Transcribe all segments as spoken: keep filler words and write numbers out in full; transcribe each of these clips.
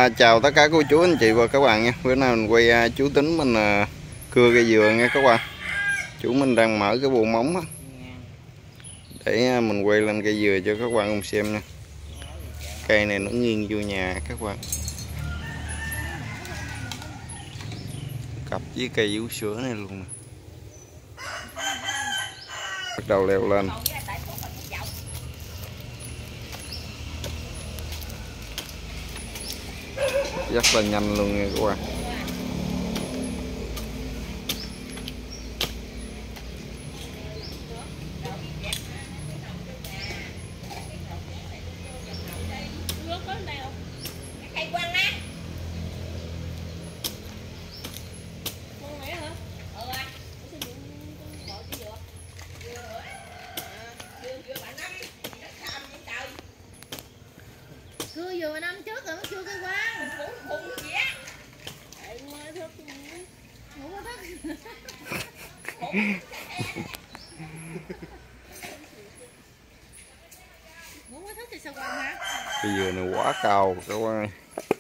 uh, chào tất cả cô chú anh chị và các bạn nha. Bữa nay mình quay uh, chú Tính mình uh, cưa cây dừa nha các bạn. Chú mình đang mở cái bộ móng á, để uh, mình quay lên cây dừa cho các bạn cùng xem nha. Cây này nó nghiêng vô nhà các bạn, cặp với cây vú sữa này luôn nè. Bắt đầu leo lên. Rất là nhanh luôn nha các bạn. Cưa vừa năm trước rồi mới cưa cây quang. Khủng khủng gì á. Ngủ có thức. Ngủ có thức thì sao quang hả? Cây dừa này quá cao các bạn ơi.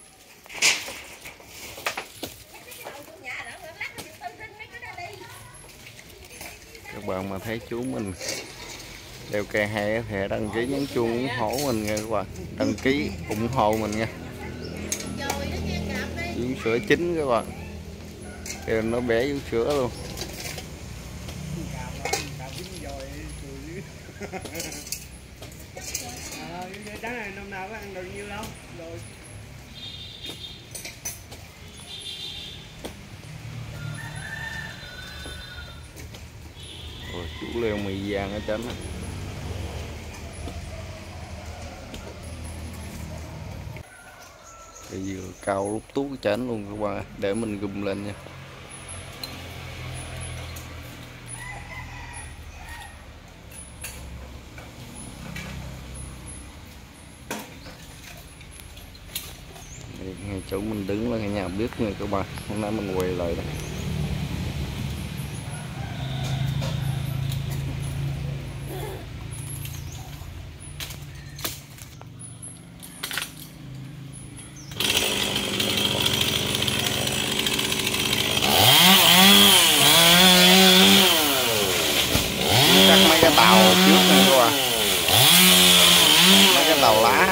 Các bạn mà thấy chú mình đeo cây hay thì đăng ký nhấn chuông ủng hộ mình nha các bạn, đăng ký ủng hộ mình nha. Vú sữa chín các bạn, đeo nó bé vú sữa luôn. Này năm nào có ăn được nhiêu đâu rồi. Rồi chú leo mì vàng ở trên. Cây dừa cao lúc tú cái chén luôn các bạn, để mình gùm lên nha. Ngay chỗ mình đứng là cái nhà bếp này các bạn, hôm nay mình quay lại đây. Cắt mấy cái tàu trước này các bạn, mấy cái tàu lá.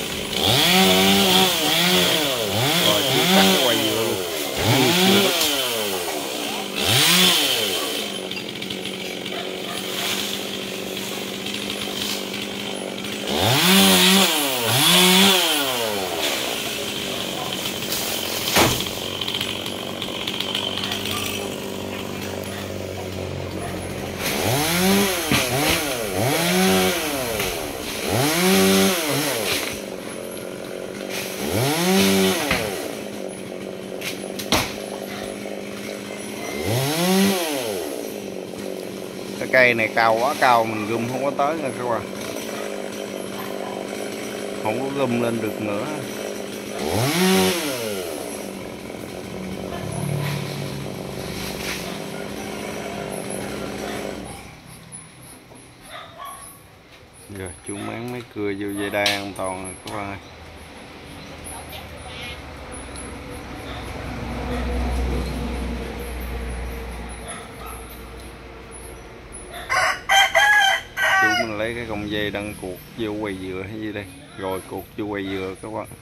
Rồi chú cắt cái quầy dừa luôn. Cái cây này cao quá cao, mình gum không có tới nha các bạn, không có gum lên được nữa. Rồi chú máng mấy cưa vô dây đai an toàn rồi các bạn ơi. Chú mình lấy cái cọng dây đăng cuột vô quầy dừa hay gì đây, rồi cuột vô quầy dừa các bạn.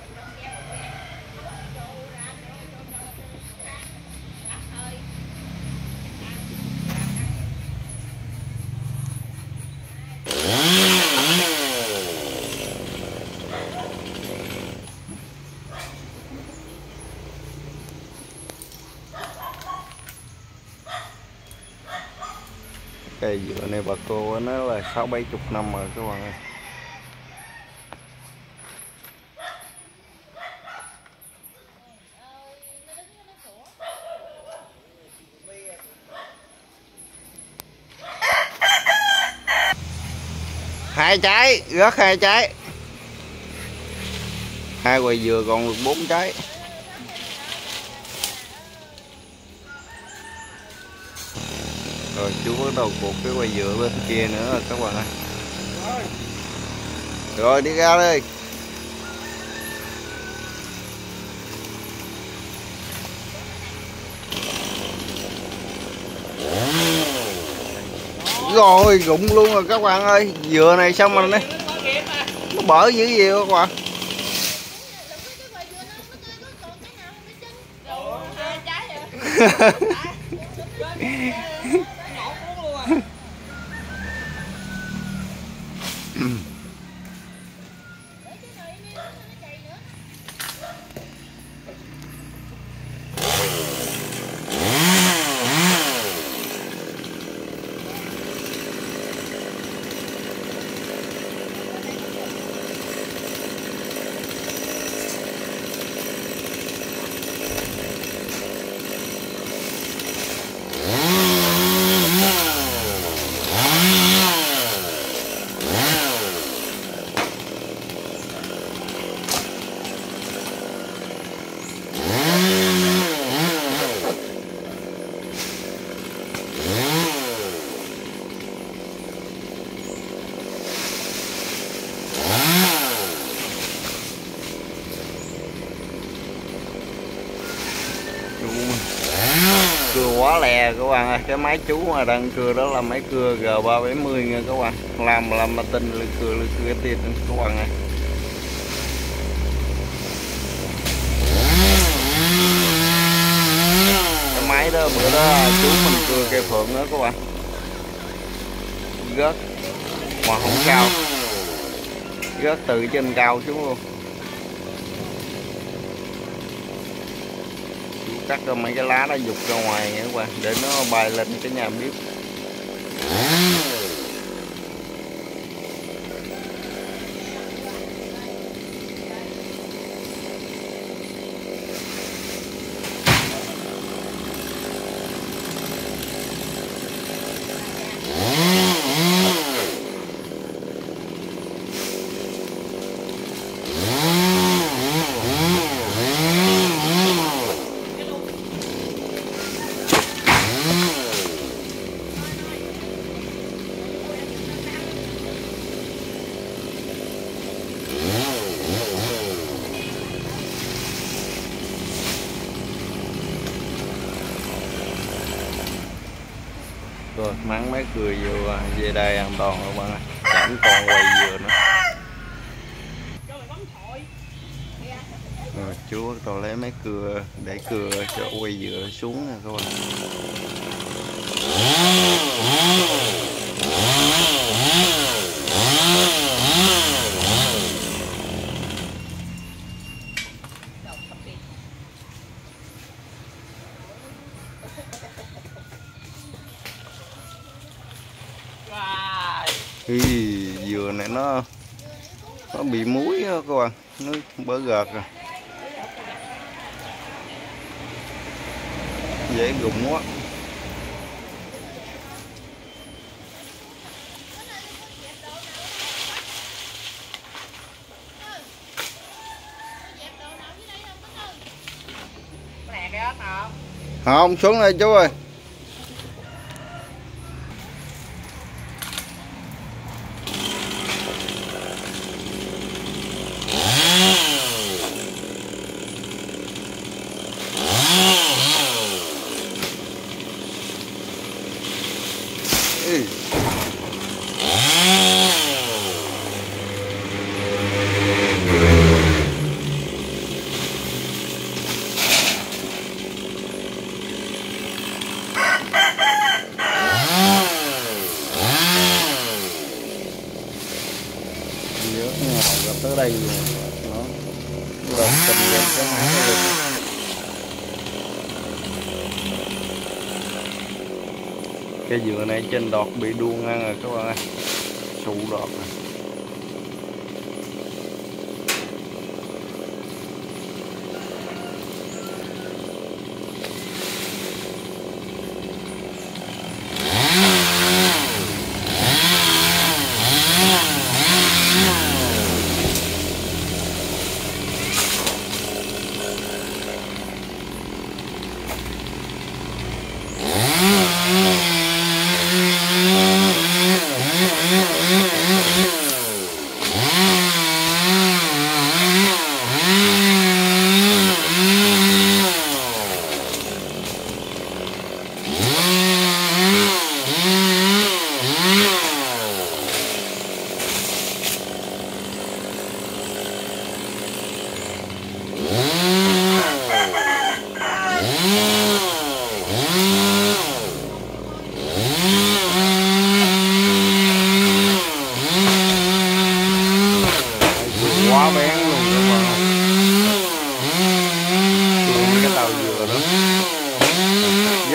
Cây dừa này bà cô nó là sáu bảy chục năm rồi các bạn ơi. Hai trái, rớt hai trái. Hai quầy dừa còn được bốn trái. Rồi chú bắt đầu cột cái quầy dừa bên kia nữa rồi các bạn ơi. Rồi đi ra đây. Rồi rụng luôn rồi các bạn ơi, dừa này xong rồi nè, nó bở dữ gì các bạn. Cưa quá lè các bạn ơi, cái máy chú mà đang cưa đó là máy cưa G ba bảy mươi nha các bạn, làm làm mà tinh lực cưa lực cưa tiền các bạn ơi. Cái máy đó bữa đó chú mình cưa cây phượng đó các bạn, rớt mà không cao, rớt từ trên cao xuống luôn. Cắt ra mấy cái lá nó dục ra ngoài nha các bạn, để nó bay lên cái nhà bếp. Rồi mắng mấy cười vô về đây an toàn các bạn ơi, chẳng còn quay dừa nữa. Rồi chú còn lấy mấy cưa để cưa cho quay dừa xuống nè các bạn. Thì dừa này nó nó bị muối đó các bạn, nó bở gợt rồi, dễ rụng quá. Không, xuống đây chú ơi. Ừ. Nhớ ngào gặp tới đây rồi nó lột tình lên cái máy này được. Cái dừa này trên đọt bị đuông ăn rồi các bạn ơi, sụ đọt rồi. Mm-hmm.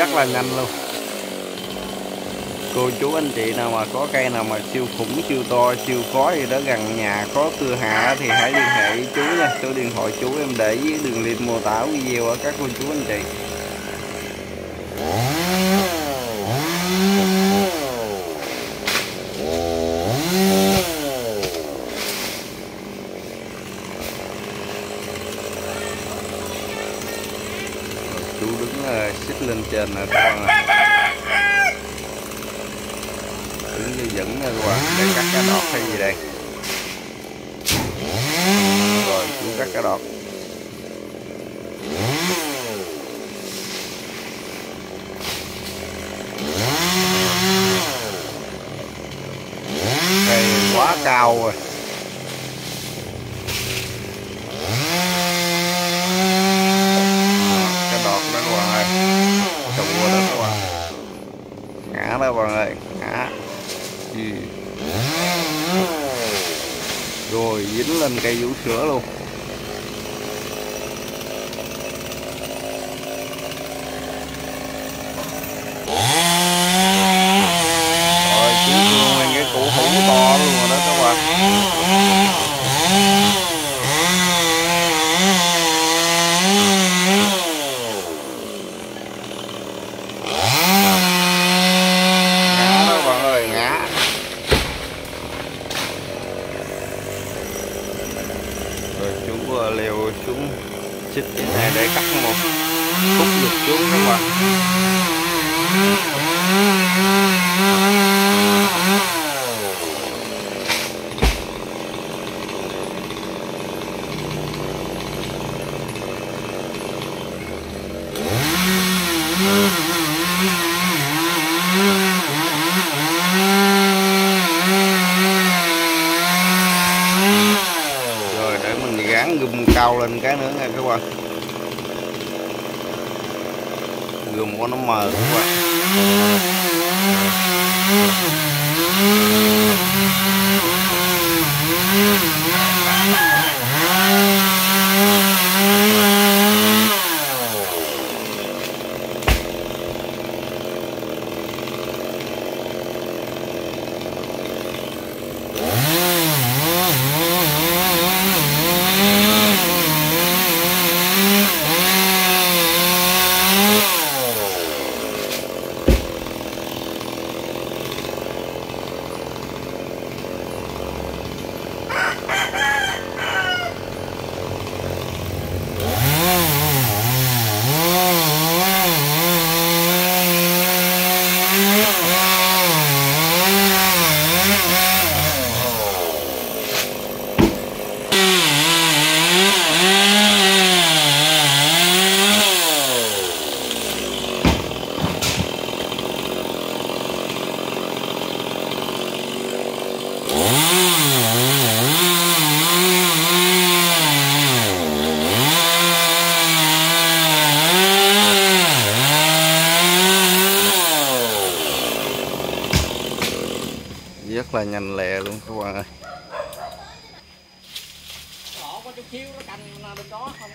rất là nhanh luôn. Cô chú anh chị nào mà có cây nào mà siêu khủng, siêu to, siêu khó gì đó gần nhà, có cưa hạ thì hãy liên hệ với chú nha. Số điện thoại chú em để dưới đường link mô tả video ở các cô chú anh chị. Chú đứng uh, xích lên trên nè các bạn ơi. Đứng như dẫn nè các bạn, để cắt cá đọt hay gì đây. Rồi chú cắt cá đọt. Cây quá cao rồi. Cá đọt đó các bạn ơi. Trùa đó các bạn. Ngã đó các bạn ơi, ngã. Rồi dính lên cây vú sữa luôn. Rồi chú cưa nguyên cái củ hũ to luôn rồi đó các bạn. Ngã đó bạn ơi, ngã. Rồi chú leo xuống xích cái này để cắt một khúc lục xuống các bạn. Rồi để mình gắn gum cao lên cái nữa nha các bạn. Gum của nó mờ các bạn. Rất là nhanh lẹ luôn các bạn ơi. Có chút xíu nó canh bên đó không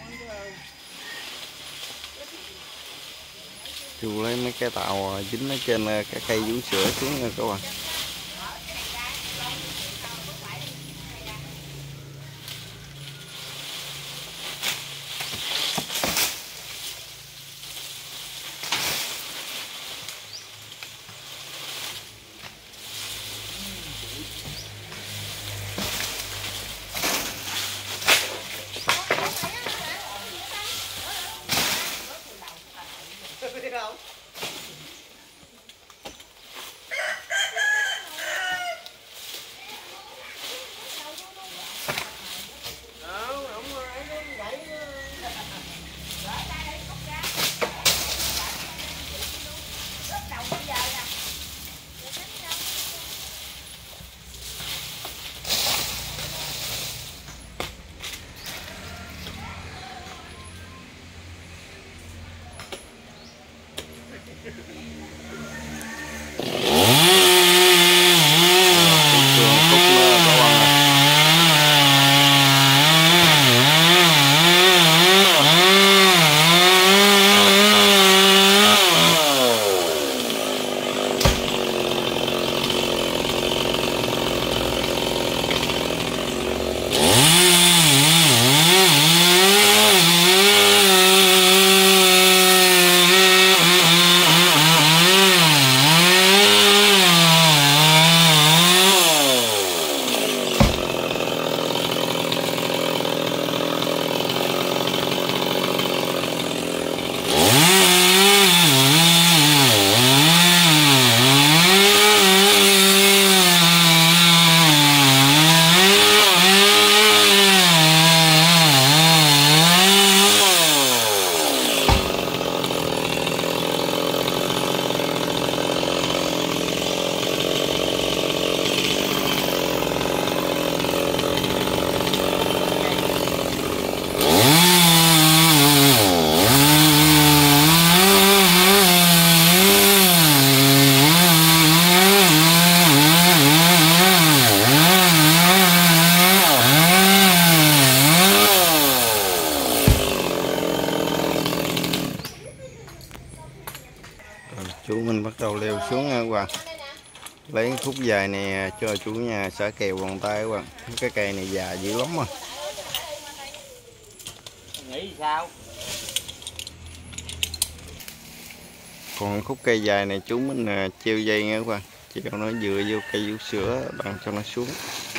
Chú lấy mấy cái tàu dính ở trên cái cây vú sữa xuống nha các bạn. Chú mình bắt đầu leo xuống nha các bạn. Lấy khúc dài này cho chủ nhà xả kèo bằng tay các bạn. Cái cây này già dữ lắm mà. Nghĩ sao? Còn khúc cây dài này chú mình treo dây nha các bạn. Chỉ cho nó dựa vô cây vú sữa bạn cho nó xuống.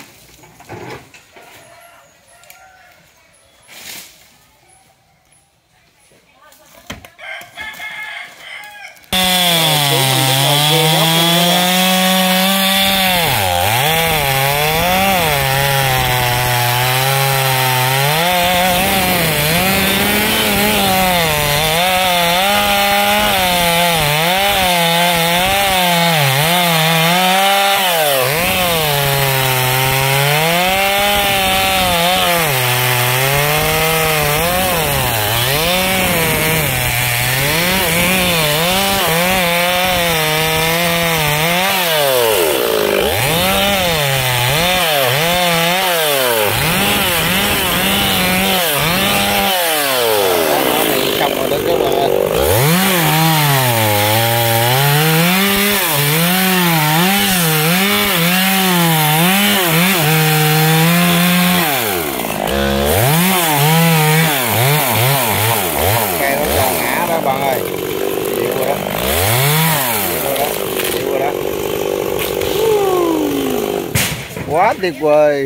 Quá tuyệt vời.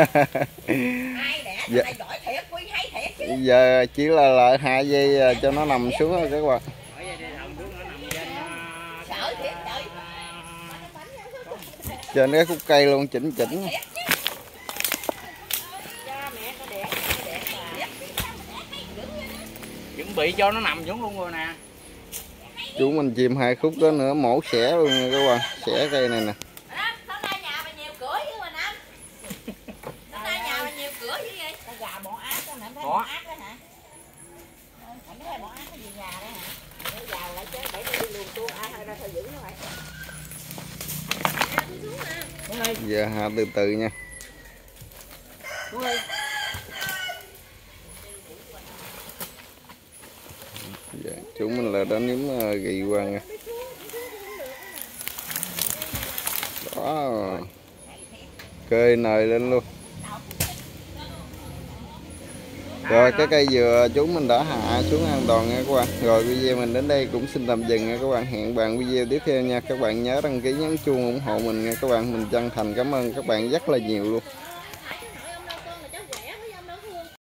Giờ, giờ chỉ là lại hạ dây cho nó nằm xuống thôi các bạn. Trên cái khúc cây luôn chỉnh chỉnh. Chuẩn bị cho nó nằm xuống luôn rồi nè. Chú mình chìm hai khúc đó nữa mổ xẻ luôn nha các bạn. Xẻ cây này nè. Có. Giờ hạ từ từ nha. Dạ, chú mình là đánh nhúm gầy qua nha. Đó. Cơi nời lên luôn. Rồi cái cây dừa chú mình đã hạ xuống an toàn nha các bạn. Rồi video mình đến đây cũng xin tạm dừng nha các bạn. Hẹn bạn video tiếp theo nha. Các bạn nhớ đăng ký nhấn chuông ủng hộ mình nha các bạn. Mình chân thành cảm ơn các bạn rất là nhiều luôn.